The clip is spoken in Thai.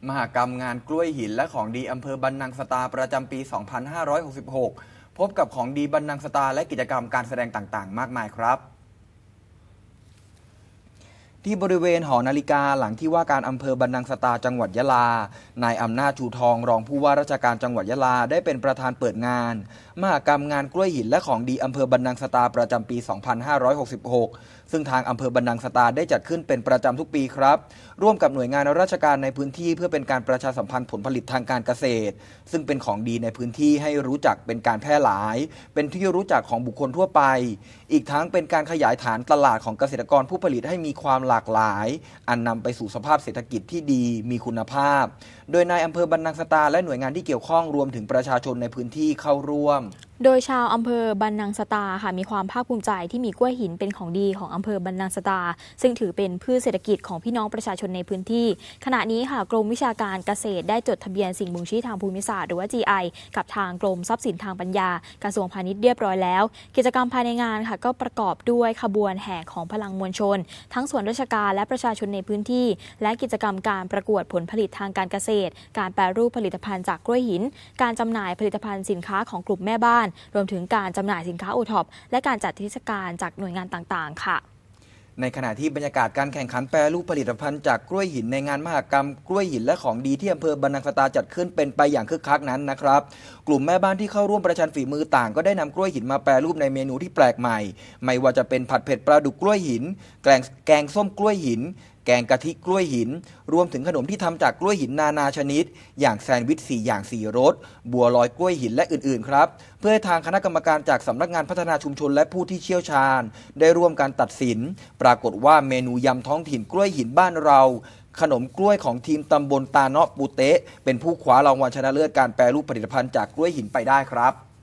มหกรรมงานกล้วยหินและของดีอำเภอบันนังสตาประจำปี 2566 พบกับของดีบันนังสตาและกิจกรรมการแสดงต่างๆ มากมายครับที่บริเวณหอนาฬิกาหลังที่ว่าการอำเภอบันนังสตาจังหวัดยะลานายอำนาจชูทองรองผู้ว่าราชการจังหวัดยะลาได้เป็นประธานเปิดงานมหกรรมงานกล้วยหินและของดีอำเภอบันนังสตาประจำปี 2566 ซึ่งทางอำเภอบันนังสตาได้จัดขึ้นเป็นประจำทุกปีครับร่วมกับหน่วยงานราชการในพื้นที่เพื่อเป็นการประชาสัมพันธ์ผลผลิตทางการเกษตรซึ่งเป็นของดีในพื้นที่ให้รู้จักเป็นการแพร่หลายเป็นที่รู้จักของบุคคลทั่วไปอีกทั้งเป็นการขยายฐานตลาดของเกษตรกรผู้ผลิตให้มีความหลากหลายอันนำไปสู่สภาพเศรษฐกิจที่ดีมีคุณภาพโดยนายอำเภอบันนังสตาและหน่วยงานที่เกี่ยวข้องรวมถึงประชาชนในพื้นที่เข้าร่วมโดยชาวอำเภอบันนังสตาค่ะมีความภาคภูมิใจที่มีกล้วยหินเป็นของดีของอำเภอบันนังสตาซึ่งถือเป็นพืชเศรษฐกิจของพี่น้องประชาชนในพื้นที่ขณะนี้ค่ะกรมวิชาการเกษตรได้จดทะเบียนสิ่งบ่งชี้ทางภูมิศาสตร์หรือว่า GI กับทางกรมทรัพย์สินทางปัญญากระทรวงพาณิชย์เรียบร้อยแล้วกิจกรรมภายในงานค่ะก็ประกอบด้วยขบวนแห่ของพลังมวลชนทั้งส่วนราชการและประชาชนในพื้นที่และกิจกรรมการประกวดผลผลิตทางการเกษตรการแปรรูปผลิตภัณฑ์จากกล้วยหินการจำหน่ายผลิตภัณฑ์สินค้าของกลุ่มแม่บ้านรวมถึงการจำหน่ายสินค้าโอท็อปและการจัดเทศกาลจากหน่วยงานต่างๆค่ะในขณะที่บรรยากาศการแข่งขันแปรรูปผลิตภัณฑ์จากกล้วยหินในงานมหกรรมกล้วยหินและของดีที่อำเภอบันนังสตาจัดขึ้นเป็นไปอย่างคึกคักนั้นนะครับกลุ่มแม่บ้านที่เข้าร่วมประชันฝีมือต่างก็ได้นำกล้วยหินมาแปรรูปในเมนูที่แปลกใหม่ไม่ว่าจะเป็นผัดเผ็ดปลาดุกกล้วยหินแกงส้มกล้วยหินแกงกะทิกล้วยหินรวมถึงขนมที่ทำจากกล้วยหินนานาชนิดอย่างแซนด์วิช4อย่าง4รสบัวลอยกล้วยหินและอื่นๆครับเพื่อให้ทางคณะกรรมการจากสำนักงานพัฒนาชุมชนและผู้ที่เชี่ยวชาญได้ร่วมการตัดสินปรากฏว่าเมนูยำท้องถิ่นกล้วยหินบ้านเราขนมกล้วยของทีมตำบลตาเนาะปูเตะเป็นผู้คว้ารางวัลชนะเลิศการแปรรูปผลิตภัณฑ์จากกล้วยหินไปได้ครับ